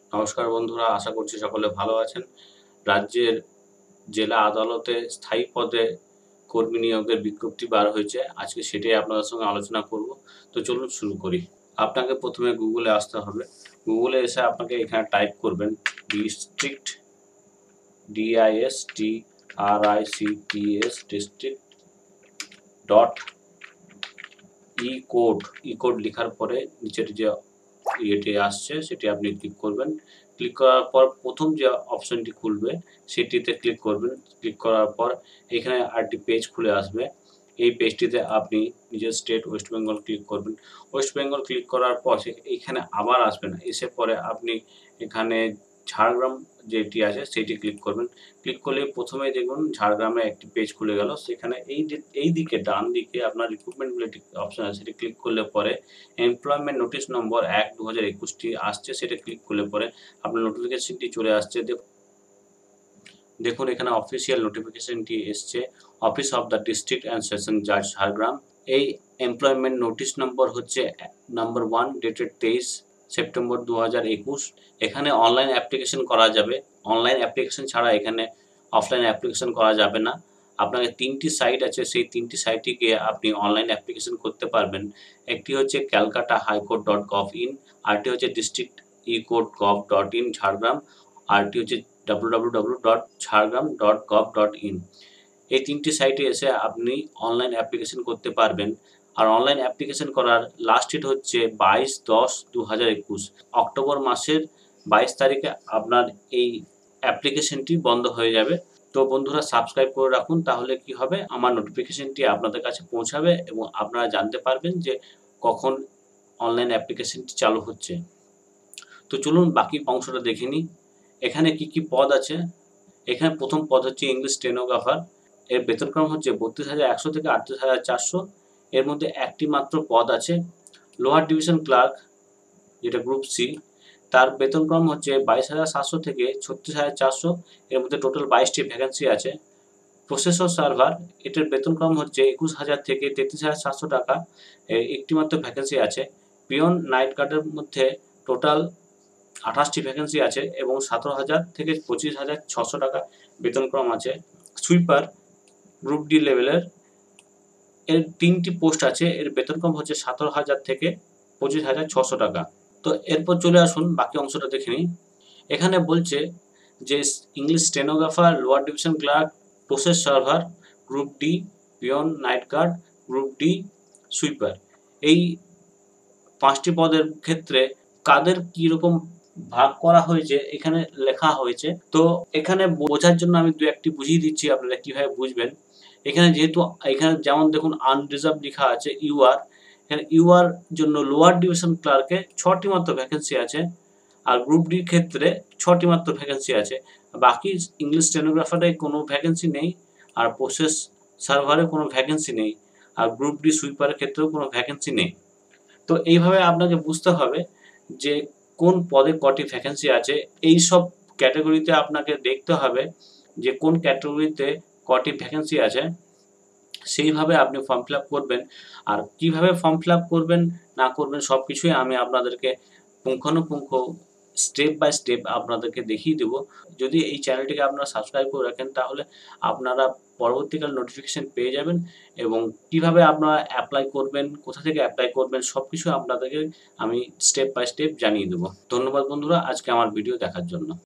নমস্কার বন্ধুরা, আশা করছি সকলে ভালো আছেন। রাজ্যের জেলা আদালতে স্থায়ী পদে কর্মী নিয়োগের বিজ্ঞপ্তি বার হয়েছে। আজকে সেটাই আপনাদের সঙ্গে আলোচনা করব। তো চলুন শুরু করি। আপনাকে প্রথমে গুগলে আসতে হবে। গুগলে এসে আপনাকে এখানে টাইপ করবেন district, DISTRICTS district dot e code লেখার পরে নিচের যে ইয়েটি আসছে সেটি আপনি ক্লিক করবেন। ক্লিক করার পর প্রথম যে অপশনটি খুলবে সেটিতে ক্লিক করবেন। ক্লিক করার পর এখানে আরেকটি পেজ খুলে আসবে। এই পেজটিতে আপনি নিজের স্টেট ওয়েস্ট বেঙ্গল ক্লিক করবেন। ওয়েস্ট বেঙ্গল ক্লিক করার পর এইখানে আবার আসবেন। এসে পরে আপনি এখানে ঝাড়গ্রাম যেটি আছে সেটি ক্লিক করবেন। ক্লিক করলে প্রথমেই দেখুন ঝাড়গ্রামে একটি পেজ খুলে গেল। সেখানে এই দিকে ডান দিকে আপনার রিক্রুটমেন্ট বলে একটি অপশন আছে, সেটি ক্লিক করলে পরে এমপ্লয়মেন্ট নোটিশ নম্বর 1/2021টি আসছে, সেটা ক্লিক করলে পরে আপনার নোটিফিকেশনটি চলে আসছে। দেখুন এখানে অফিসিয়াল নোটিফিকেশনটি এসছে, office of the district and session জাজ ঝাড়গ্রাম। এই এমপ্লয়মেন্ট নোটিশ নম্বর হচ্ছে নাম্বার 1 ডেটেড 23 সেপ্টেম্বর 2021। এখানে অনলাইন অ্যাপ্লিকেশন করা যাবে। অনলাইন অ্যাপ্লিকেশন ছাড়া এখানে অফলাইন অ্যাপ্লিকেশন করা যাবে না। আপনাকে 3টি সাইট আছে, সেই 3টি সাইটে গিয়ে আপনি অনলাইন অ্যাপ্লিকেশন করতে পারবেন। একটি হচ্ছে kolkatahighcourt.gov.in, আরেকটি হচ্ছে district.ecourt.gov.in ঝাড়গ্রাম, আরেকটি হচ্ছে www.jhargram.gov.in। এই 3টি সাইটে এসে আপনি অনলাইন অ্যাপ্লিকেশন করতে পারবেন। আর অনলাইন অ্যাপ্লিকেশন করার লাস্ট ডেট হচ্ছে 22/10/2021। অক্টোবর মাসের 22 তারিখে আপনার এই অ্যাপ্লিকেশনটি বন্ধ হয়ে যাবে। তো বন্ধুরা সাবস্ক্রাইব করে রাখুন, তাহলে কি হবে আমার নোটিফিকেশনটি আপনাদের কাছে পৌঁছাবে এবং আপনারা জানতে পারবেন যে কখন অনলাইন অ্যাপ্লিকেশনটি চালু হচ্ছে। তো চলুন বাকি অংশটা দেখে নিই। এখানে কি পদ আছে। এখানে প্রথম পদ হচ্ছে ইংলিশ স্টেনোগ্রাফার। এর বেতনক্রম হচ্ছে 32,100 থেকে 38,400। এর মধ্যে একটি মাত্র পদ আছে। লোয়ার ডিভিশন ক্লার্ক যেটা গ্রুপ সি, তার বেতনক্রম হচ্ছে 22,700 থেকে 36,400। এর মধ্যে টোটাল 22টি ভ্যাকেন্সি আছে। প্রসেসর সার্ভার, এটার বেতনক্রম হচ্ছে 21,000 থেকে 33,700 টাকা। একটি মাত্র ভ্যাকেন্সি আছে। পিয়ন নাইট গার্ডের মধ্যে টোটাল 28টি ভ্যাকেন্সি আছে এবং 17,000 থেকে 25,600 টাকা বেতনক্রম আছে। সুইপার গ্রুপ ডি লেভেলের এর 3টি পোস্ট আছে। এর বেতনক্রম হচ্ছে 17,000 থেকে 25,600 টাকা। তো এরপর চলে আসুন বাকি অংশটা দেখে নিই। এখানে বলছে যে English stenographer, lower division clerk, process server, group D, peon night guard, group D, sweeper, এই 5টি পদের ক্ষেত্রে কাদের কিরকম ভাগ করা হয়েছে এখানে লেখা হয়েছে। তো এখানে বোঝার জন্য আমি 2-1টি বুঝিয়ে দিচ্ছি, আপনারা কিভাবে বুঝবেন। এখানে যেহেতু এখানে যেমন দেখুন আনরিজার্ভ লেখা আছে ইউআর, এখানে ইউআর জন্য লোয়ার ডিভিশন ক্লার্কে 6টি মাত্র ভ্যাকেন্সি আছে। আর গ্রুপ ডির ক্ষেত্রে 6টি মাত্র ভ্যাকেন্সি আছে। বাকি ইংলিশ স্টেনোগ্রাফারে কোনো ভ্যাকেন্সি নেই, আর প্রসেস সার্ভারে কোনো ভ্যাকেন্সি নেই, আর গ্রুপ ডি সুইপারের ক্ষেত্রেও কোনো ভ্যাকেন্সি নেই। তো এইভাবে আপনাকে বুঝতে হবে যে কোন পদে কটি ভ্যাকেন্সি আছে। এই সব ক্যাটাগরিতে আপনাকে দেখতে হবে যে কোন ক্যাটাগরিতে কটি ভ্যাকেন্সি আছে, সেইভাবে আপনি ফর্ম ফিল আপ করবেন। আর কিভাবে ফর্ম ফিল আপ করবেন না করবেন সব কিছুই আমি আপনাদেরকে পুঙ্খানুপুঙ্খ স্টেপ বাই স্টেপ আপনাদেরকে দেখিয়ে দেবো। যদি এই চ্যানেলটিকে আপনারা সাবস্ক্রাইব করে রাখেন তাহলে আপনারা পরবর্তীকালে নোটিফিকেশন পেয়ে যাবেন এবং কিভাবে আপনারা অ্যাপ্লাই করবেন, কোথা থেকে অ্যাপ্লাই করবেন সব কিছু আপনাদেরকে আমি স্টেপ বাই স্টেপ জানিয়ে দেবো। ধন্যবাদ বন্ধুরা আজকে আমার ভিডিও দেখার জন্য।